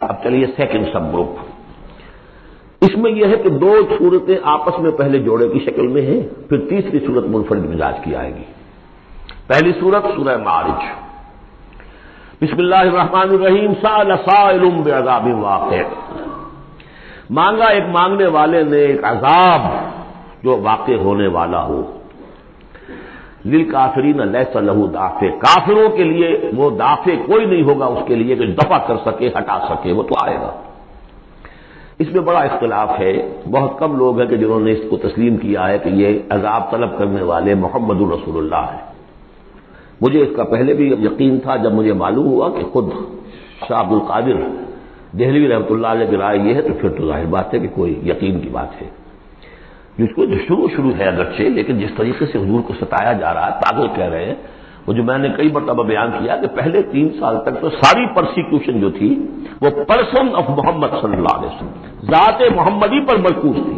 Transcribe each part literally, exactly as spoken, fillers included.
اب چلیے second sub group, اس میں یہ ہے کہ دو صورتیں آپس میں پہلے جوڑے کی شکل میں ہیں، پھر تیسری صورت منفرد مزاج کی آئے گی۔ پہلی صورت سورہ معارج، بسم اللہ الرحمن الرحیم، سأل سائل بعذاب واقع، مانگا ایک مانگنے والے نے ایک عذاب جو واقع ہونے والا ہو، للکافرین لیس لہ دافع، کافروں کے لیے وہ دافع کوئی نہیں ہوگا اس کے لیے کہ دفع کر سکے، ہٹا سکے، وہ تو آئے گا۔ اس میں بڑا اختلاف ہے، بہت کم لوگ ہیں کہ جنہوں نے اس کو تسلیم کیا ہے کہ یہ عذاب طلب کرنے والے محمد الرسول اللہ ہیں۔ مجھے اس کا پہلے بھی یقین تھا، جب مجھے معلوم ہوا کہ خود شاہ عبد القادر دہلوی رحمۃ اللہ علیہ کی رائے یہ ہے، تو پھر تو ظاہر بات ہے کہ کوئی یقین کی بات ہے، جس کو شروع شروع ہے اگرچہ، لیکن جس طریقے سے حضور کو ستایا جا رہا ہے، پاگل کہہ رہے ہیں، وہ جو میں نے کئی مرتبہ بیان کیا کہ پہلے تین سال تک تو ساری پرسیکیوشن جو تھی وہ پرسن آف محمد صلی اللہ علیہ وسلم، ذات محمدی پر مرکوز تھی،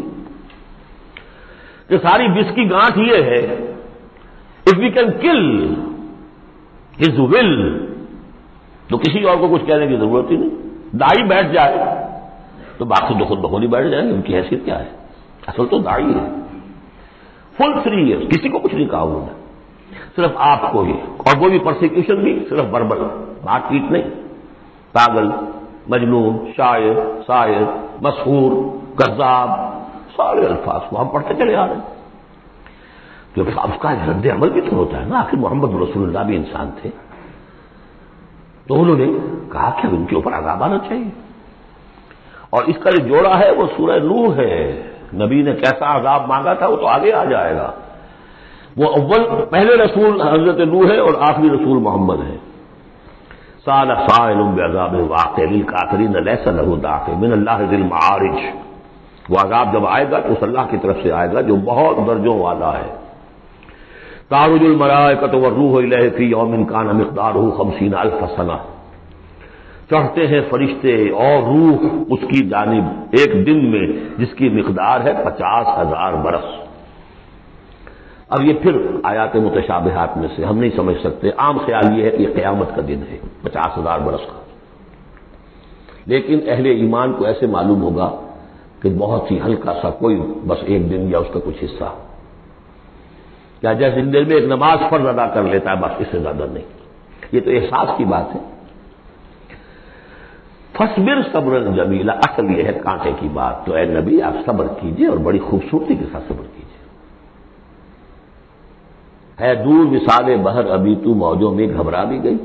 کہ ساری بس کی گانٹھ یہ ہے if we can kill his will, تو کسی اور کو کچھ کہنے کی ضرورت ہی نہیں، دائی بیٹھ جائے تو باقی تو خود بخود ہی بیٹھ جائیں گے، ان کی حیثیت کیا ہے، اصل تو دائی ہے۔ فل تھری ایئرس کسی کو کچھ نہیں کہا انہوں نے، صرف آپ کو ہی، اور وہ بھی پرسیکیوشن بھی صرف بربل، بات پیٹ نہیں، پاگل، مجنون، شاعر، شاعر، مسحور، کذاب، سارے الفاظ کو ہم پڑھتے چلے آ رہے ہیں۔ تو اس کا رد عمل بھی تو ہوتا ہے نا، آخر محمد رسول اللہ بھی انسان تھے، تو انہوں نے کہا کہ ان کے اوپر عذاب آنا چاہیے، اور اس کا جو جوڑا ہے وہ سورہ نوح ہے، نبی نے کیسا عذاب مانگا تھا وہ تو آگے آ جائے گا، وہ اول پہلے رسول حضرت نوح ہے اور آخری رسول محمد ہے۔ سأل سائل بعذاب واقع للکافرین لیس لہ دافع من اللہ ذی المعارج، وہ عذاب جب آئے گا تو اس اللہ کی طرف سے آئے گا جو بہت درجوں والا ہے۔ تعرج الملائکۃ والروح الیہ فی یوم کان مقدارہ خمسین الف سنہ، چڑھتے ہیں فرشتے اور روح اس کی جانب ایک دن میں جس کی مقدار ہے پچاس ہزار برس۔ اب یہ پھر آیات متشابہات میں سے ہم نہیں سمجھ سکتے، عام خیال یہ ہے کہ یہ قیامت کا دن ہے پچاس ہزار برس کا، لیکن اہل ایمان کو ایسے معلوم ہوگا کہ بہت ہی ہلکا سا کوئی بس ایک دن یا اس کا کچھ حصہ، یا جیسے دن میں ایک نماز فرض ادا کر لیتا ہے بس، اس سے زیادہ نہیں، یہ تو احساس کی بات ہے۔ فصبر صبرا جمیلا، اصل یہ ہے کانٹے کی بات، تو اے نبی آپ صبر کیجئے اور بڑی خوبصورتی کے ساتھ صبر کیجئے۔ ہے دور وصال بحر ابھی تو موجوں میں گھبرا بھی گئی،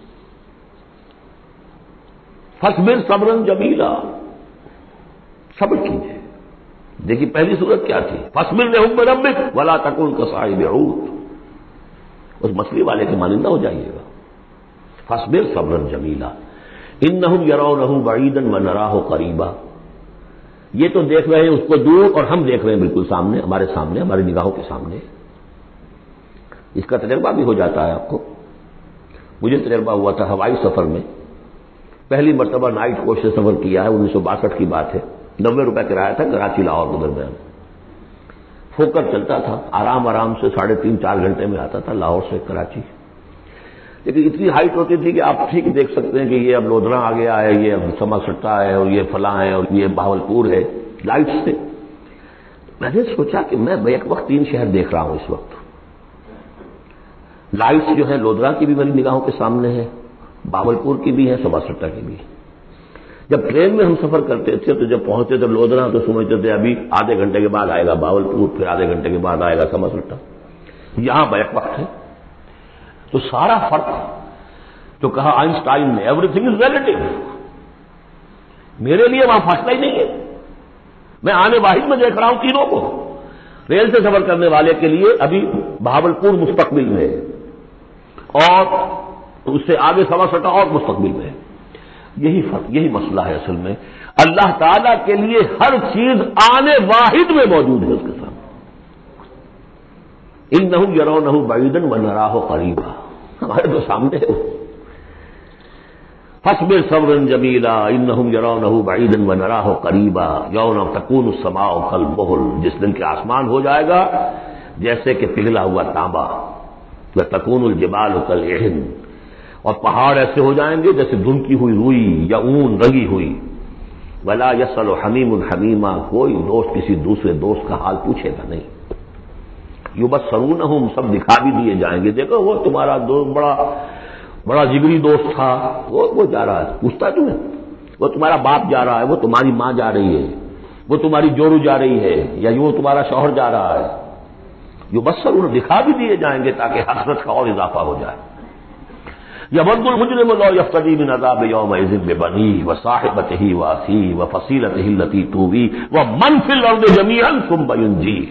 فصبر صبرا جمیلا، صبر کیجئے۔ دیکھیے پہلی صورت کیا تھی، فصبر لحکم ربک ولا تکن کصاحب حوت، اس مچھلی والے کے مانندہ ہو جائیے گا۔ فصبر صبرا جمیلا انہم یرونہ بعیدا ونراہ قریبا، یہ تو دیکھ رہے ہیں اس کو دور اور ہم دیکھ رہے ہیں بالکل سامنے، ہمارے سامنے، ہماری نگاہوں کے سامنے۔ اس کا تجربہ بھی ہو جاتا ہے آپ کو، مجھے تجربہ ہوا تھا ہوائی سفر میں، پہلی مرتبہ نائٹ کوچ سے سفر کیا ہے، انیس سو باسٹھ کی بات ہے، نوے روپے کرایہ تھا کراچی لاہور کے درمیان، فوکر چلتا تھا، آرام آرام سے ساڑھے تین چار گھنٹے میں آتا تھا لاہور سے کراچی، لیکن اتنی ہائٹ ہوتی تھی کہ آپ ٹھیک دیکھ سکتے ہیں کہ یہ اب لودھرا آ گیا ہے، یہ اب سما سٹا ہے، اور یہ فلاں ہے، اور یہ بہاولپور ہے، لائٹ سے۔ میں نے سوچا کہ میں ایک وقت تین شہر دیکھ رہا ہوں اس وقت، لائٹس جو ہے لودھرا کی بھی میری نگاہوں کے سامنے ہے، بہاولپور کی بھی ہے، سما سٹا کی بھی۔ جب ٹرین میں ہم سفر کرتے تھے تو جب پہنچتے تھے لودھرا تو سمجھتے تھے ابھی آدھے گھنٹے کے بعد آئے گا بہاولپور، پھر آدھے گھنٹے کے بعد آئے گا سما سٹا، یہاں بیک وقت ہے۔ تو سارا فرق جو کہا آئنسٹائن نے، ایوری تھنگ از ریلیٹو، میرے لیے وہاں فاصلہ ہی نہیں ہے، میں آنے واحد میں دیکھ رہا ہوں تینوں کو۔ ریل سے سفر کرنے والے کے لیے ابھی بہاولپور مستقبل میں ہے، اور اس سے آگے سما سٹا اور مستقبل میں ہے۔ یہی فرق، یہی مسئلہ ہے اصل میں، اللہ تعالیٰ کے لیے ہر چیز آنے واحد میں موجود ہے اس کے سامنے۔ انہم یرونہ بعیدا ونراہ قریبا، ہمارے تو سامنے ہے۔ فاصبر صبرا جمیلا انہم یرونہ بعیدا ونراہ قریبا یوم تکون السماء کالمہل، جس دن کے آسمان ہو جائے گا جیسے کہ پگھلا ہوا تانبا، وتکون الجبال کالعہن، اور پہاڑ ایسے ہو جائیں گے جیسے دھنکی ہوئی روئی یا اون رنگی ہوئی. ولا یسأل حمیم حمیما، کوئی دوست کسی دوسرے دوست کا حال پوچھے گا نہیں. یبصرونہم، سب دکھا بھی دیے جائیں گے، دیکھو وہ تمہارا دوست بڑا بڑا جگری دوست تھا، وہ وہ جا رہا ہے، پوچھتا تمہیں، وہ تمہارا باپ جا رہا ہے، وہ تمہاری ماں جا رہی ہے، وہ تمہاری جورو جا رہی ہے، یا وہ تمہارا شوہر جا رہا ہے. یبصرون، دکھا بھی دیے جائیں گے تاکہ حسرت کا اور اضافہ ہو جائے. یود المجرم لو یفتدی من عذاب یومئذ ببنیہ وصاحبتہ واخیہ وفصیلتہ التی تؤویہ ومن فی الارض جمیعا ثم ینجیہ.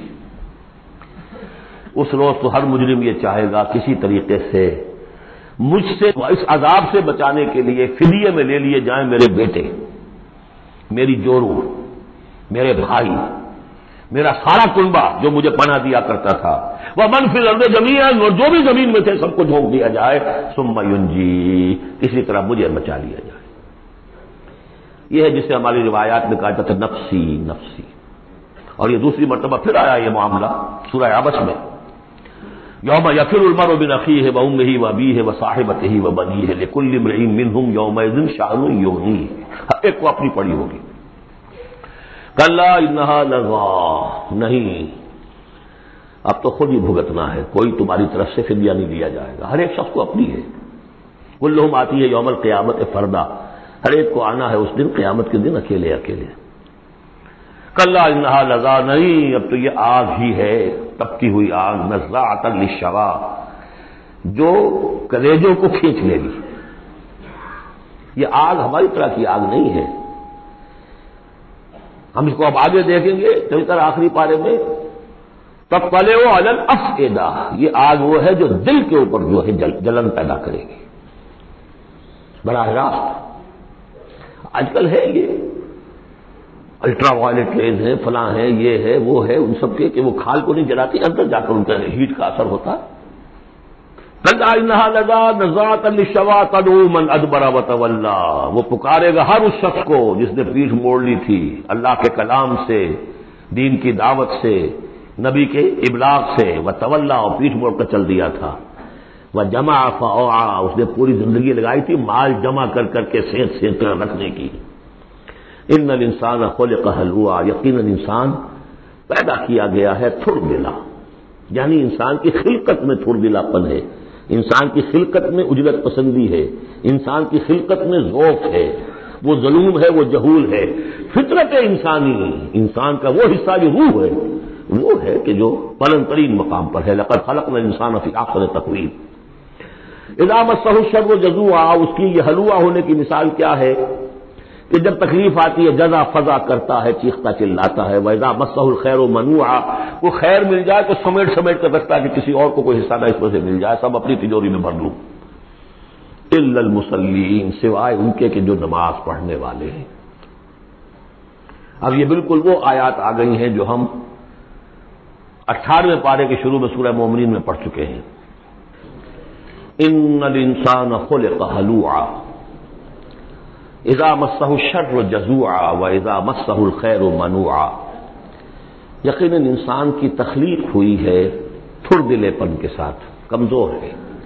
اس روز تو ہر مجرم یہ چاہے گا کسی طریقے سے مجھ سے اس عذاب سے بچانے کے لیے فدیے میں لے لیے جائیں میرے بیٹے، میری جورو، میرے بھائی، میرا سارا کنبہ جو مجھے پناہ دیا کرتا تھا. وہ من فی الارض جمیعا، اور جو بھی زمین میں تھے سب کو جھونک دیا جائے. ثم ینجی، کسی طرح مجھے بچا لیا جائے. یہ ہے جسے ہماری روایات میں کہا جاتا ہے نفسی نفسی. اور یہ دوسری مرتبہ پھر آیا یہ معاملہ سورہ عبس میں. یوم یفر المرء من اخیہ وامہ وابیہ وصاحبتہ وبنیہ لکل امرئ منہم یومئذ شأن یغنیہ. ایک کو اپنی پڑی ہوگی. کلا انہا لظیٰ، نہیں، اب تو خود ہی بھگتنا ہے، کوئی تمہاری طرف سے فدیہ نہیں لیا جائے گا. ہر ایک شخص کو اپنی ہے. کلہم آتی ہے یوم القیامت فردا، ہر ایک کو آنا ہے اس دن قیامت کے دن اکیلے اکیلے. کلا انہا لظیٰ، نہیں، اب تو یہ آگ ہی ہے، تپتی ہوئی آگ، نزاعۃ للشویٰ، جو کلیجوں کو کھینچ لے گی. یہ آگ ہماری طرح کی آگ نہیں ہے. ہم اس کو اب آگے دیکھیں گے چل کر آخری پارے میں. تطلع علی الافئدہ، یہ آگ وہ ہے جو دل کے اوپر جو ہے جل جلن پیدا کرے گی براہ راست. آج کل ہے یہ الٹرا وائلٹ ریز ہیں، فلاں ہیں، یہ ہے وہ ہے، ان سب کے کہ وہ کھال کو نہیں جلاتی، اندر جا کر ان کا ہیٹ کا اثر ہوتا ہے. کلا انہا لظیٰ نزاعۃ للشویٰ تدعو من ادبر وتولی، وہ پکارے گا ہر اس شخص کو جس نے پیٹھ موڑ لی تھی اللہ کے کلام سے، دین کی دعوت سے، نبی کے ابلاغ سے، وتولی، اور پیٹھ موڑ کر چل دیا تھا. وجمع فاوعی، اس نے پوری زندگی لگائی تھی مال جمع کر کر کے سینت سینت کر رکھنے کی. ان الانسان خلق ہلوعا، یقیناً انسان پیدا کیا گیا ہے تھڑ دلا، یعنی انسان کی خلقت میں تھڑ دلا پن ہے، انسان کی خلقت میں اجلت پسندی ہے، انسان کی خلقت میں ذوق ہے، وہ ظلوم ہے، وہ جہول ہے. فطرت انسانی، انسان کا وہ حصہ جو روح ہے وہ ہے کہ جو بلند ترین مقام پر ہے. لقد خلقنا الانسان فی احسن تقویم. اذا مسہ الشر جزوعا، اس کی یہ ہلوا ہونے کی مثال کیا ہے کہ جب تکلیف آتی ہے جزا فضا کرتا ہے، چیختا چلاتا ہے. وَإِذَا مَسَّهُ الْخَيْرُ مَنُوعًا، وہ خیر مل جائے تو سمیٹ سمیٹ کر رکھتا ہے کہ کسی اور کو کوئی حصہ نہ اس میں سے مل جائے، سب اپنی تجوری میں بھر لوں. إِلَّا الْمُصَلِّينَ، سوائے ان کے کہ جو نماز پڑھنے والے ہیں. اب یہ بالکل وہ آیات آ گئی ہیں جو ہم اٹھارہویں پارے کے شروع میں سورہ مومنین میں پڑھ چکے ہیں. إِنَّ الْإِنسَانَ خُلِقَ هَلُوعًا اذا مسہ الشر جزوعا واذا مسہ الخیر منوعا. یقیناً انسان کی تخلیق ہوئی ہے تھڑ دلے پن کے ساتھ، کمزور ہے.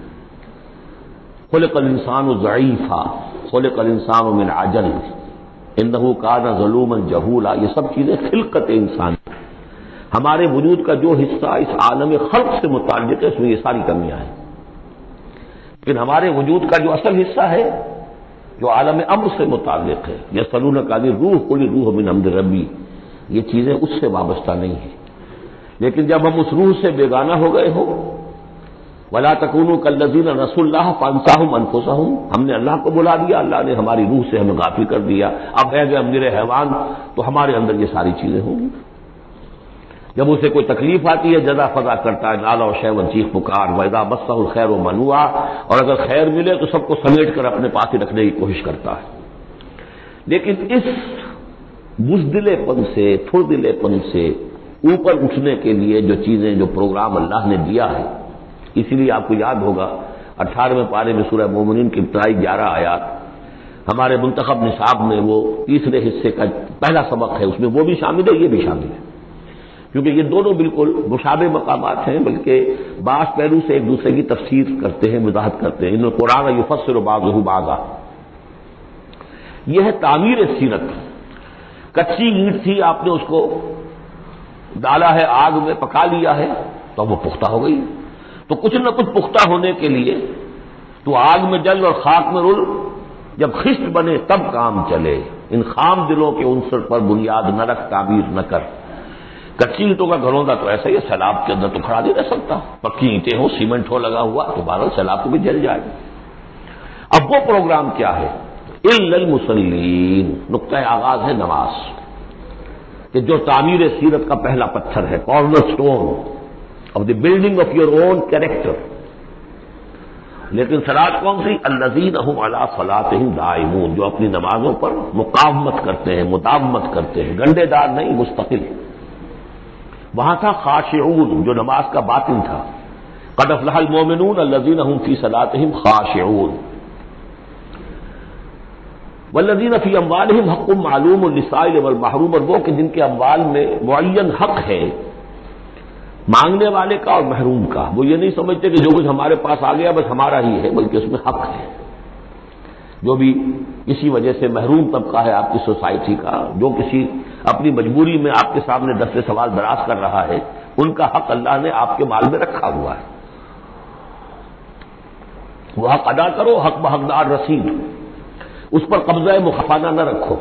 خلق الانسان ضعیفا خلق الانسان من عجل انہ کان ظلوما جہولا. یہ سب چیزیں خلقت انسان، ہمارے وجود کا جو حصہ اس عالم خلق سے متعلق ہے اس میں یہ ساری کمیاں ہیں. لیکن ہمارے وجود کا جو اصل حصہ ہے جو عالم امر سے متعلق ہے، یسألونک عن الروح قل الروح من امر ربی، یہ چیزیں اس سے وابستہ نہیں ہیں. لیکن جب ہم اس روح سے بیگانہ ہو گئے ہو، ولا تکونوا کالذین نسوا اللہ فانساہم انفسہم، ہم نے اللہ کو بلا دیا، اللہ نے ہماری روح سے ہمیں غافل کر دیا، اب ہے گئے ہم میرے حیوان، تو ہمارے اندر یہ ساری چیزیں ہوں گی. جب اسے کوئی تکلیف آتی ہے جزا فضا کرتا ہے، نالا و شیون، چیخ پکار. وَإِذَا مَسَّهُ الْخَيْرُ مَنُوعًا، اور اگر خیر ملے تو سب کو سمیٹ کر اپنے پاس ہی رکھنے کی کوشش کرتا ہے. لیکن اس بزدلے پن سے، تھوڑ دلے پن سے اوپر اٹھنے کے لیے جو چیزیں، جو پروگرام اللہ نے دیا ہے، اسی لیے آپ کو یاد ہوگا اٹھارہویں پارے میں سورہ مومنین کی ابتدائی گیارہ آیات ہمارے منتخب نصاب میں وہ تیسرے حصے کا پہلا سبق ہے، اس میں وہ بھی شامل ہے، یہ بھی شامل ہے. کیونکہ یہ دونوں بالکل مشابہ مقامات ہیں، بلکہ بعض پہلو سے ایک دوسرے کی تفسیر کرتے ہیں، وضاحت کرتے ہیں۔ ان القرآن یفسر بعضہ بعضا، یہ ہے تعمیر سیرت۔ کچی اینٹ تھی، آپ نے اس کو ڈالا ہے آگ میں، پکا لیا ہے تو وہ پختہ ہو گئی۔ تو کچھ نہ کچھ پختہ ہونے کے لیے تو آگ میں جل اور خاک میں رل، جب خشت بنے تب کام چلے۔ ان خام دلوں کے عنصر پر بنیاد نہ رکھ، تعمیر نہ کر۔ کچی اینٹوں کا گھروندا تو ایسا ہی ہے، سیلاب کے اندر تو کھڑا نہیں رہ سکتا۔ پکی اینٹیں ہو، سیمنٹ ہو لگا ہوا تو بہرحال سیلاب کو بھی جل جائے گا۔ اب وہ پروگرام کیا ہے؟ الا المصلین، نقطۂ آغاز ہے نماز، کہ جو تعمیر سیرت کا پہلا پتھر ہے، corner stone of the building of your own character. لیکن صلاۃ کون سی؟ الذین هم علی صلاتهم دائمون، جو اپنی نمازوں پر مقاومت کرتے ہیں، مداومت کرتے ہیں، گنڈے دار نہیں، مستقل۔ وہاں تھا خاشعون، جو نماز کا باطن تھا، قد افلح المؤمنون الذین هم فی صلاتهم خاشعون، والذین فی اموالهم حق معلوم للسائل والمحروم، اور وہ کہ جن کے اموال میں معین حق ہے، مانگنے والے کا اور محروم کا۔ وہ یہ نہیں سمجھتے کہ جو کچھ ہمارے پاس آ گیا بس ہمارا ہی ہے، بلکہ اس میں حق ہے۔ جو بھی کسی وجہ سے محروم طبقہ ہے آپ کی سوسائٹی کا، جو کسی اپنی مجبوری میں آپ کے سامنے دست سوال دراز کر رہا ہے، ان کا حق اللہ نے آپ کے مال میں رکھا ہوا ہے۔ وہ حق ادا کرو، حق بحقدار رسید، اس پر قبضہ مخفانہ نہ رکھو۔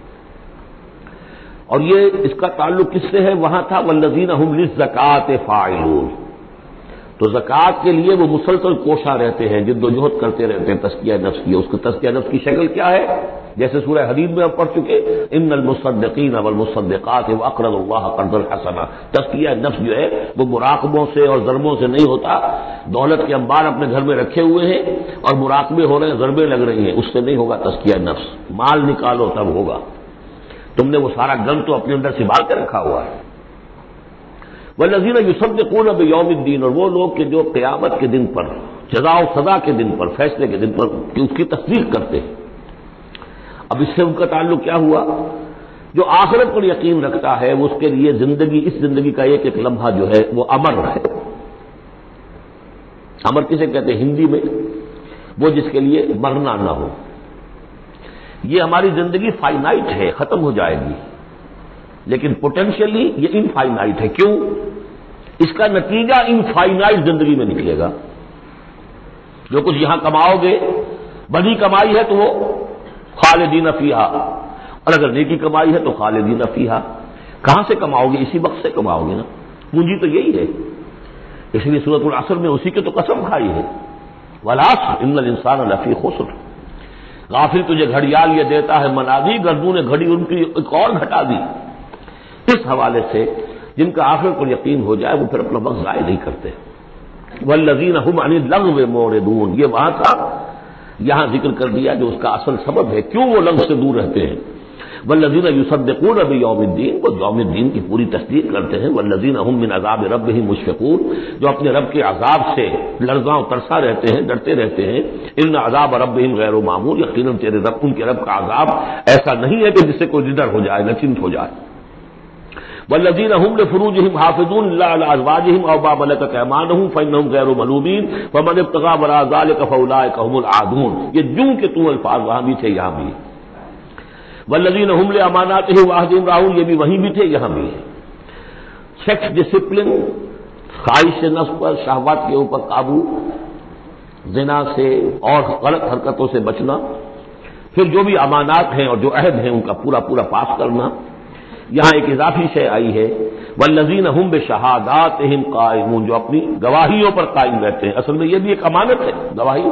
اور یہ اس کا تعلق کس سے ہے؟ وہاں تھا والذین هم للزکاۃ فاعلون، تو زکوٰۃ کے لیے وہ مسلسل کوشاں رہتے ہیں، جد و جہد کرتے رہتے ہیں تزکیہ نفس کی۔ اس کا تزکیہ نفس کی شکل کیا ہے؟ جیسے سورہ حدید میں ہم پڑھ چکے، ان المصدقین والمصدقات واقرضوا اللہ قرضا حسنا۔ تزکیہ نفس جو ہے وہ مراقبوں سے اور ضربوں سے نہیں ہوتا۔ دولت کے انبار اپنے گھر میں رکھے ہوئے ہیں اور مراقبے ہو رہے ہیں، ضربیں لگ رہی ہیں، اس سے نہیں ہوگا تزکیہ نفس۔ مال نکالو تب ہوگا۔ تم نے وہ سارا گن تو اپنے اندر سنبھال کے رکھا ہوا ہے۔ والذین یصدقون بیوم الدین، اور وہ لوگ کہ جو قیامت کے دن پر، جزا و سزا کے دن پر، فیصلے کے دن پر کہ اس کی تصدیق کرتے ہیں۔ اب اس سے ان کا تعلق کیا ہوا؟ جو آخرت پر یقین رکھتا ہے وہ اس کے لیے زندگی، اس زندگی کا ایک ایک لمحہ جو ہے وہ امر ہے۔ امر کسے کہتے ہیں ہندی میں؟ وہ جس کے لیے مرنا نہ ہو۔ یہ ہماری زندگی فائنائٹ ہے، ختم ہو جائے گی، لیکن پوٹینشلی یہ انفائنائٹ ہے۔ کیوں؟ اس کا نتیجہ انفائنائٹ زندگی میں نکلے گا۔ جو کچھ یہاں کماؤ گے، بڑی کمائی ہے تو وہ خالدین فیہا، اور اگر نیکی کمائی ہے تو خالدین فیہا۔ کہاں سے کماؤ گے؟ اسی وقت سے کماؤ گے نا، پونجی تو یہی ہے۔ اس لیے سورۃ العصر میں اسی کے تو قسم کھائی ہے، والعصر ان الانسان لفی خسر۔ غافل تجھے گھڑیال یہ دیتا ہے منادی، گردوں نے گھڑی ان کی ایک اور گھٹا دی۔ اس حوالے سے جن کا آخرت پر یقین ہو جائے وہ پھر اپنا وقت ضائع نہیں کرتے۔ والذین هم عن اللغو معرضون، یہ وہاں تھا، یہاں ذکر کر دیا جو اس کا اصل سبب ہے کیوں وہ لغو سے دور رہتے ہیں۔ والذین یصدقون بیوم الدین، وہ یوم الدین کی پوری تصدیق کرتے ہیں۔ والذین هم من عذاب ربهم مشفقون، جو اپنے رب کے عذاب سے لرزاں و ترسا رہتے ہیں، ڈرتے رہتے ہیں۔ ان عذاب ربهم غیر معمول، یقیناً تیرے رب، ان کے رب کا عذاب ایسا نہیں ہے کہ جس سے کوئی ڈر ہو جائے، نچنت ہو جائے۔ والذین هم لفروجهم حافظون الا على ازواجهم او ما ملكت ايمانهم فانهم غير ملومين فمن ابتغى وراء ذلك فاولئك هم العادون۔ یہ جو کہ تو الفاظ وہاں بھی تھے یہاں بھی۔ والذین هم لاماناتهم وعهدهم راعون، یہ بھی وہیں بھی تھے یہاں بھی۔ سیکس ڈسپلن، خواہش نفس پر، شہوات کے اوپر قابو، زنا سے اور غلط حرکتوں سے بچنا، پھر جو بھی امانات ہیں اور جو عہد ہیں ان کا پورا پورا پاس کرنا۔ یہاں ایک اضافی شے آئی ہے، والذین هم بشہاداتهم قائمون، جو اپنی گواہیوں پر قائم رہتے ہیں۔ اصل میں یہ بھی ایک امانت ہے گواہی۔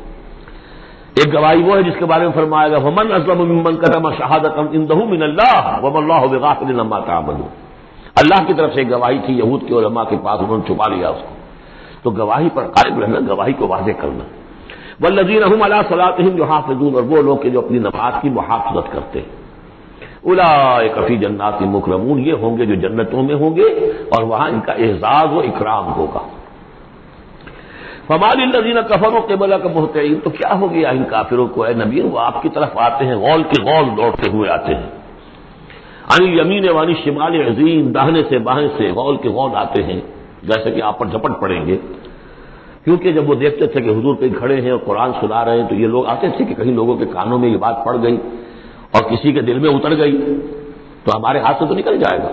ایک گواہی وہ ہے جس کے بارے میں فرمایا گا ومن اظلم ممن کتم شہادۃ عنده من اللہ وما اللہ بغافل عما تعملون۔ اللہ کی طرف سے ایک گواہی تھی یہود کے علماء کے پاس، انہوں نے چھپا لیا اس کو۔ تو گواہی پر قائم رہنا، گواہی کو واضح کرنا۔ والذین هم علی صلاتهم یحافظون، اور وہ لوگ کہ جو اپنی نماز کی محافظت کرتے ہیں۔ اولئک فی جنات مکرمون، یہ ہوں گے جو جنتوں میں ہوں گے اور وہاں ان کا اعزاز و اکرام ہوگا۔ فما للذین کفروا قبلک مہطعین، تو کیا ہو گیا ان کافروں کو اے نبی، وہ آپ کی طرف آتے ہیں، غول کے غول دوڑتے ہوئے آتے ہیں۔ عن یمین وانی شمال عظیم، داہنے سے بائیں سے غول کے غول آتے ہیں، جیسے کہ آپ پر جھپٹ پڑیں گے، کیونکہ جب وہ دیکھتے تھے کہ حضور کہیں کھڑے ہیں اور قرآن سنا رہے ہیں تو یہ لوگ آتے تھے کہ کہیں لوگوں کے کانوں میں یہ بات پڑ گئی اور کسی کے دل میں اتر گئی تو ہمارے ہاتھ سے تو نکل جائے گا۔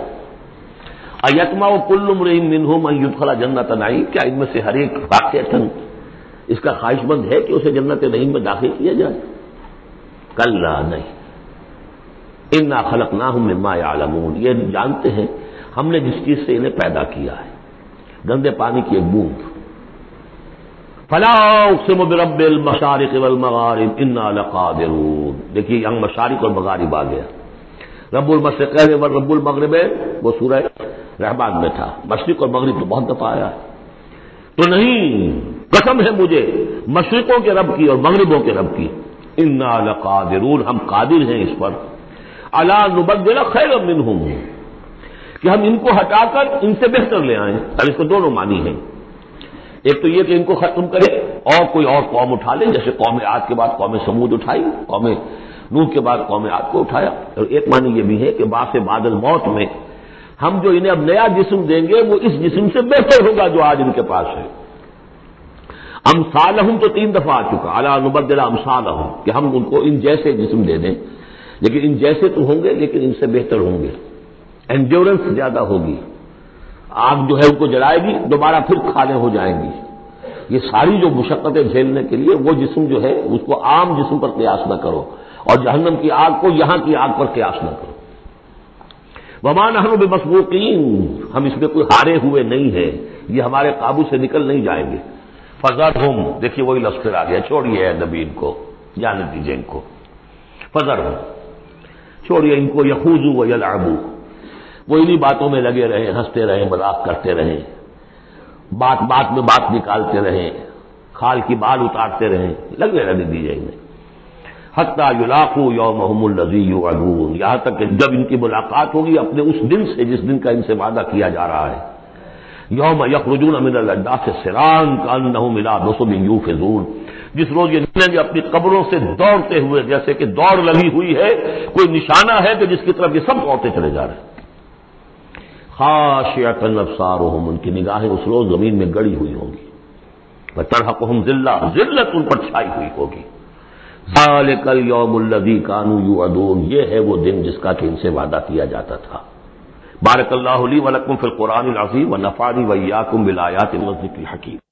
ایتما کل امرئ منہم ان یدخل جنت نعیم، کیا ان میں سے ہر ایک واقعتاً اس کا خواہش مند ہے کہ اسے جنت نعیم میں داخل کیا جائے؟ کلا نہیں، انا خلقناہم مما یعلمون، یہ جانتے ہیں ہم نے جس چیز سے انہیں پیدا کیا ہے، گندے پانی کی ایک بوند۔ فلا اقسم برب المشارق والمغارب انا لقادرون، دیکھیے یہاں مشارق اور مغارب آ گیا، رب المشرقین و رب المغربین وہ سورہ رحمان میں تھا، مشرق اور مغرب تو بہت دفعہ آیا ہے، تو نہیں، قسم ہے مجھے مشرقوں کے رب کی اور مغربوں کے رب کی، انا لقادرون، ہم قادر ہیں اس پر، الا نبدل خیرا منہم، کہ ہم ان کو ہٹا کر ان سے بہتر لے آئیں۔ اب اس کو دونوں معنی ہیں، ایک تو یہ کہ ان کو ختم کرے اور کوئی اور قوم اٹھا لیں، جیسے قوم عاد کے بعد قوم سمود اٹھائی، قوم نوح کے بعد قوم عاد کو اٹھایا، اور ایک معنی یہ بھی ہے کہ بعث بعد الموت میں ہم جو انہیں اب نیا جسم دیں گے وہ اس جسم سے بہتر ہوگا جو آج ان کے پاس ہے۔ امثالہم تو تین دفعہ آ چکا، الا نبدل امثالہم، کہ ہم ان کو ان جیسے جسم دے دیں، لیکن ان جیسے تو ہوں گے لیکن ان سے بہتر ہوں گے، انڈیورنس زیادہ ہوگی، آگ جو ہے ان کو جلائے گی دوبارہ پھر کھانے ہو جائیں گی، یہ ساری جو مشقتیں جھیلنے کے لیے وہ جسم جو ہے اس کو عام جسم پر قیاس نہ کرو، اور جہنم کی آگ کو یہاں کی آگ پر قیاس نہ کرو۔ وما نحن بمسبوقین، ہم اس میں کوئی ہارے ہوئے نہیں ہیں، یہ ہمارے قابو سے نکل نہیں جائیں گے۔ فذرہم، دیکھیے وہی لفظ پھر آ گیا، چھوڑیے اے نبی ان کو، جانے دیجیے ان کو، فذرہم، چھوڑیے ان کو، یخوضوا ویلعبوا، وہ انہی باتوں میں لگے رہے، ہنستے رہے، مذاق کرتے رہے، بات بات میں بات نکالتے رہے، کھال کی بال اتارتے رہے، لگے رہنے دیجیے انہیں، حتیٰ یلاقوا یومہم الذی یوعدون، یہاں تک کہ جب ان کی ملاقات ہوگی اپنے اس دن سے جس دن کا ان سے وعدہ کیا جا رہا ہے، یوم یخرجون من الاجداث سراعا کانہم الی نصب یوفضون، جس روز یہ نکلیں گے اپنی قبروں سے دوڑتے ہوئے، جیسے کہ دوڑ لگی ہوئی ہے، کوئی نشانہ ہے کہ جس کی طرف یہ سب دوڑتے چلے جا رہے ہیں۔ خاشعۃ ابصارہم، ان کی نگاہیں اس روز زمین میں گڑی ہوئی ہوں گی، وترہقہم ذلہ، ذلت ان پر چھائی ہوئی ہوگی۔ ذالک الیوم الذی کانوا یوعدون، یہ ہے وہ دن جس کا کہ ان سے وعدہ کیا جاتا تھا۔ بارک اللہ لی ولکم فی القرآن العظیم ونفعنی وإیاکم بالآیات والذکر الحکیم۔